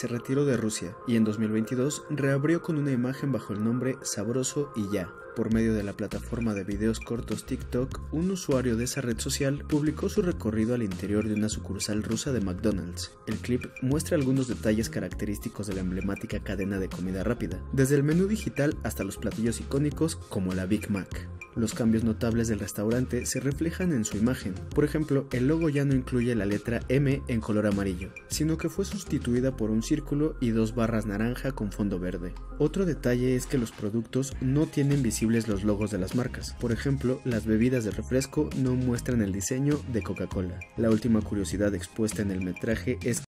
se retiró de Rusia y en 2022 reabrió con una imagen bajo el nombre Sabroso y Ya. Por medio de la plataforma de videos cortos TikTok, un usuario de esa red social publicó su recorrido al interior de una sucursal rusa de McDonald's. El clip muestra algunos detalles característicos de la emblemática cadena de comida rápida, desde el menú digital hasta los platillos icónicos como la Big Mac. Los cambios notables del restaurante se reflejan en su imagen. Por ejemplo, el logo ya no incluye la letra M en color amarillo, sino que fue sustituida por un círculo y dos barras naranja con fondo verde. Otro detalle es que los productos no tienen visibles los logos de las marcas. Por ejemplo, las bebidas de refresco no muestran el diseño de Coca-Cola. La última curiosidad expuesta en el metraje es